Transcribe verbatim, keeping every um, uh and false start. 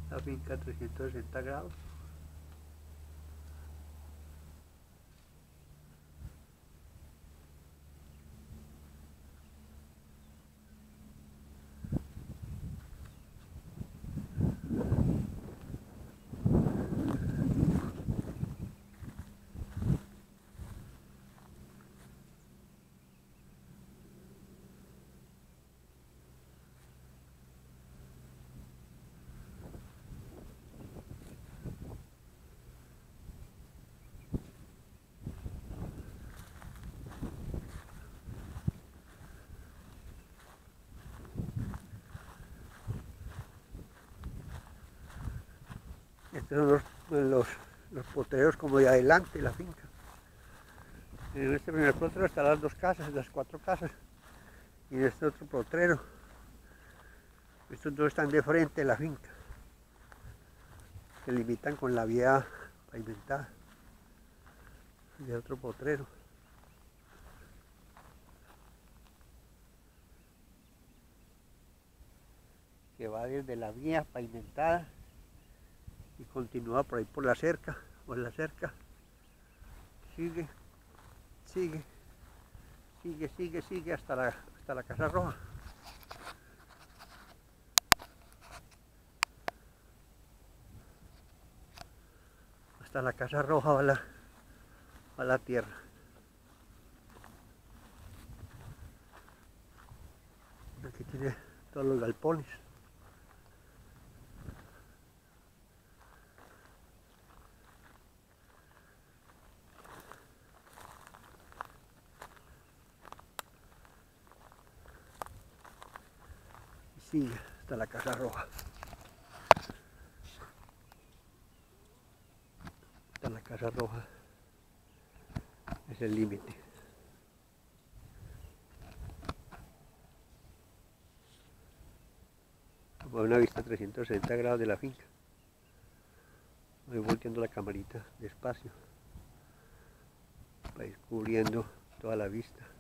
la finca trescientos sesenta grados. Estos son los, los, los potreros como de adelante de la finca. En este primer potrero están las dos casas, las cuatro casas, y en este otro potrero. Estos dos están de frente de la finca. Se limitan con la vía pavimentada de otro potrero. Que va desde la vía pavimentada y continúa por ahí por la cerca, por la cerca, sigue, sigue, sigue, sigue, sigue hasta la, hasta la Casa Roja. Hasta la Casa Roja va la, va la tierra. Aquí tiene todos los galpones. Sigue hasta la Casa Roja. Hasta la Casa Roja es el límite. Como una vista trescientos sesenta grados de la finca. Voy volteando la camarita despacio para ir cubriendo toda la vista.